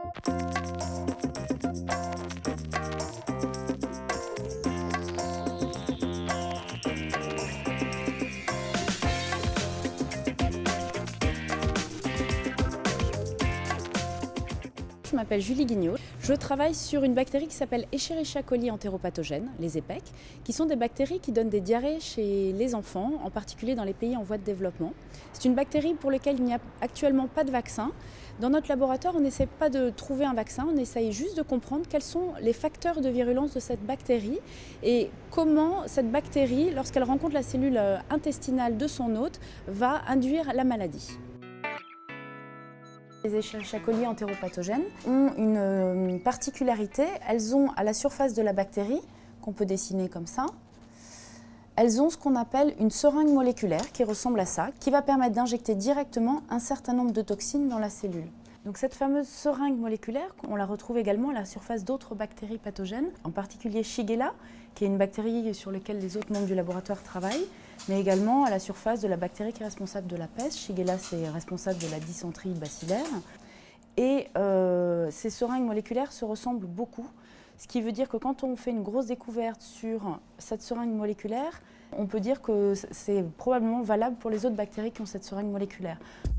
Je m'appelle Julie Guignot. Je travaille sur une bactérie qui s'appelle Escherichia coli entéropathogène, les EPEC, qui sont des bactéries qui donnent des diarrhées chez les enfants, en particulier dans les pays en voie de développement. C'est une bactérie pour laquelle il n'y a actuellement pas de vaccin. Dans notre laboratoire, on n'essaie pas de trouver un vaccin, on essaye juste de comprendre quels sont les facteurs de virulence de cette bactérie et comment cette bactérie, lorsqu'elle rencontre la cellule intestinale de son hôte, va induire la maladie. Les Escherichia coli entéropathogènes ont une particularité, elles ont à la surface de la bactérie, qu'on peut dessiner comme ça, elles ont ce qu'on appelle une seringue moléculaire qui ressemble à ça, qui va permettre d'injecter directement un certain nombre de toxines dans la cellule. Donc cette fameuse seringue moléculaire, on la retrouve également à la surface d'autres bactéries pathogènes, en particulier Shigella, qui est une bactérie sur laquelle les autres membres du laboratoire travaillent, mais également à la surface de la bactérie qui est responsable de la peste. Shigella, c'est responsable de la dysenterie bacillaire. Et ces seringues moléculaires se ressemblent beaucoup, ce qui veut dire que quand on fait une grosse découverte sur cette seringue moléculaire, on peut dire que c'est probablement valable pour les autres bactéries qui ont cette seringue moléculaire.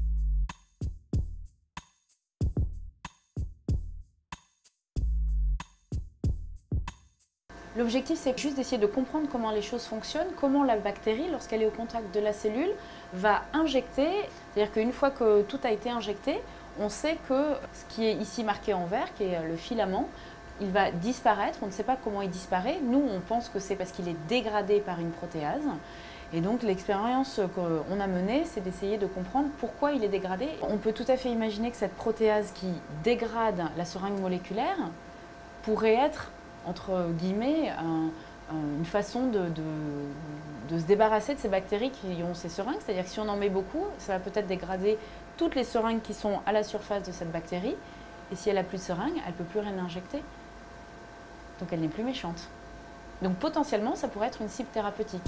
L'objectif, c'est juste d'essayer de comprendre comment les choses fonctionnent, comment la bactérie, lorsqu'elle est au contact de la cellule, va injecter. C'est-à-dire qu'une fois que tout a été injecté, on sait que ce qui est ici marqué en vert, qui est le filament, il va disparaître. On ne sait pas comment il disparaît. Nous, on pense que c'est parce qu'il est dégradé par une protéase. Et donc l'expérience qu'on a menée, c'est d'essayer de comprendre pourquoi il est dégradé. On peut tout à fait imaginer que cette protéase qui dégrade la seringue moléculaire pourrait être, entre guillemets, une façon de se débarrasser de ces bactéries qui ont ces seringues. C'est-à-dire que si on en met beaucoup, ça va peut-être dégrader toutes les seringues qui sont à la surface de cette bactérie. Et si elle n'a plus de seringue, elle ne peut plus rien injecter. Donc elle n'est plus méchante. Donc potentiellement, ça pourrait être une cible thérapeutique.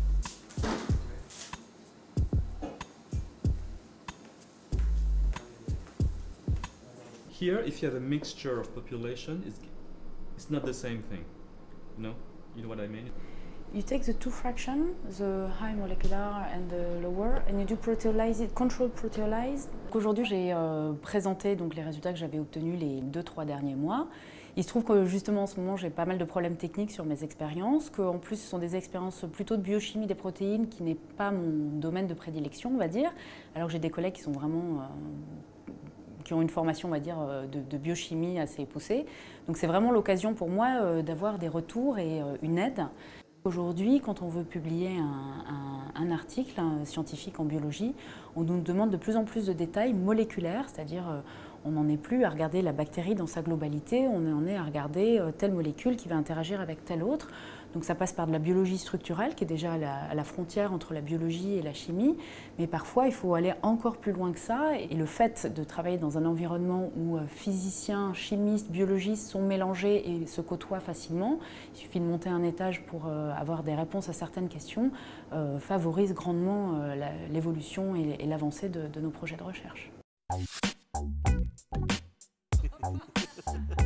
Here, if you have a mixture of population, it's not the same thing, no? You know what I mean? You take the two fractions, the high molecular and the lower, and you do proteolysis, control proteolysis. Aujourd'hui, j'ai présenté donc les résultats que j'avais obtenus les 2-3 derniers mois. Il se trouve que justement en ce moment, j'ai pas mal de problèmes techniques sur mes expériences, qu'en plus ce sont des expériences plutôt de biochimie des protéines qui n'est pas mon domaine de prédilection, on va dire, alors que j'ai des collègues qui sont vraiment qui ont une formation, on va dire, de biochimie assez poussée. Donc c'est vraiment l'occasion pour moi d'avoir des retours et une aide. Aujourd'hui, quand on veut publier un article scientifique en biologie, on nous demande de plus en plus de détails moléculaires, c'est-à-dire on n'en est plus à regarder la bactérie dans sa globalité, on en est à regarder telle molécule qui va interagir avec telle autre. Donc ça passe par de la biologie structurelle qui est déjà à la frontière entre la biologie et la chimie, mais parfois il faut aller encore plus loin que ça. Et le fait de travailler dans un environnement où physiciens, chimistes, biologistes sont mélangés et se côtoient facilement, il suffit de monter un étage pour avoir des réponses à certaines questions, favorise grandement l'évolution et l'avancée de nos projets de recherche.